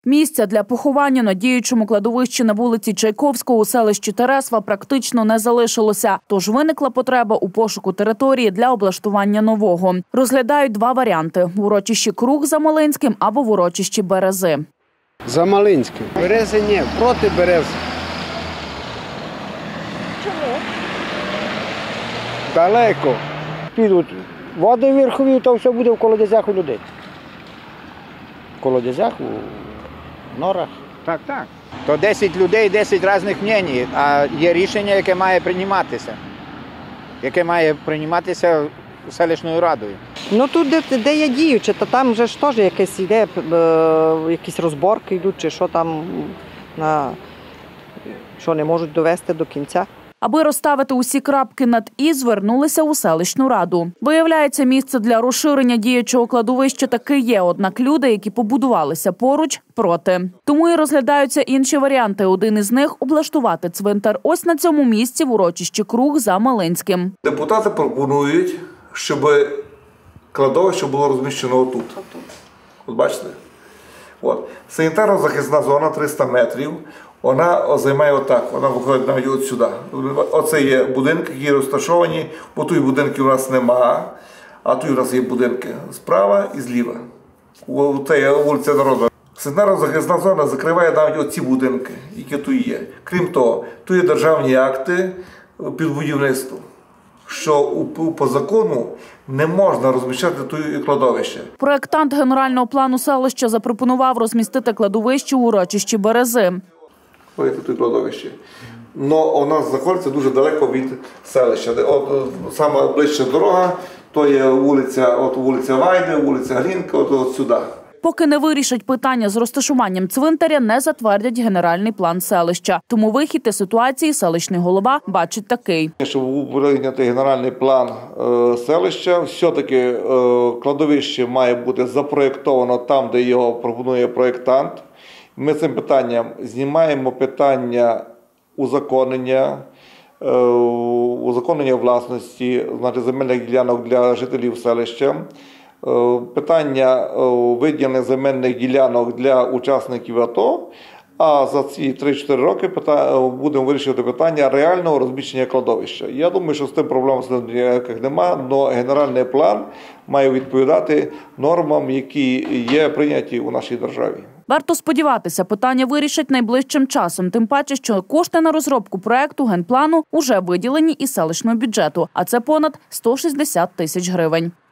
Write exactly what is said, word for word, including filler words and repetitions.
Місця для поховання на діючому кладовищі на вулиці Чайковського у селищі Тересва практично не залишилося. Тож виникла потреба у пошуку території для облаштування нового. Розглядають два варіанти – в урочищі Круг за Малинським або в урочищі Берези. За Малинським. Берези ні, проти берез. Чому? Далеко. Підуть води верхові, то все буде в колодязях у людей. В колодязях, у норах. Так, так. То десять людей, десять різних мнень, а є рішення, яке має прийматися. Яке має прийматися селищною радою. Ну тут, де, де я діюча, то там вже ж теж якесь йде, е, якісь розборки йдуть, чи що там, на, що не можуть довести до кінця. Аби розставити усі крапки над «і», звернулися у селищну раду. Виявляється, місце для розширення діючого кладовища таки є, однак люди, які побудувалися поруч, проти. Тому і розглядаються інші варіанти. Один із них – облаштувати цвинтар ось на цьому місці в урочищі Круг за Малинським. Депутати пропонують, щоб кладовище було розміщено отут. От бачите? От. Санітарно-захисна зона триста метрів. Вона займає отак, вона виходить навіть от сюди. Оце є будинки, які розташовані, бо тут будинків у нас нема, а тут у нас є будинки справа і зліва. Це є вулиця Народна. Санітарно-захисна зона закриває навіть оці будинки, які тут є. Крім того, тут є державні акти під будівництво, що по закону не можна розміщати тут кладовище. Проєктант генерального плану селища запропонував розмістити кладовище у урочищі Берези. Ось тут кладовище. Но у нас знаходиться дуже далеко від селища. От, саме ближча дорога, то є вулиця, от вулиця Вайди, вулиця Глінка, от, от сюди. Поки не вирішать питання з розташуванням цвинтаря, не затвердять генеральний план селища. Тому вихід із ситуації селищний голова бачить такий. Щоб був прийнятий генеральний план е, селища, все-таки е, кладовище має бути запроєктовано там, де його пропонує проєктант. Ми цим питанням знімаємо питання узаконення, е, узаконення власності, значить, земельних ділянок для жителів селища, е, питання е, виділення земельних ділянок для учасників АТО, а за ці три-чотири роки питання, будемо вирішувати питання реального розміщення кладовища. Я думаю, що з тим проблем ніяких немає, але генеральний план має відповідати нормам, які є прийняті у нашій державі. Варто сподіватися, питання вирішать найближчим часом, тим паче, що кошти на розробку проекту генплану уже виділені із селищного бюджету, а це понад сто шістдесят тисяч гривень.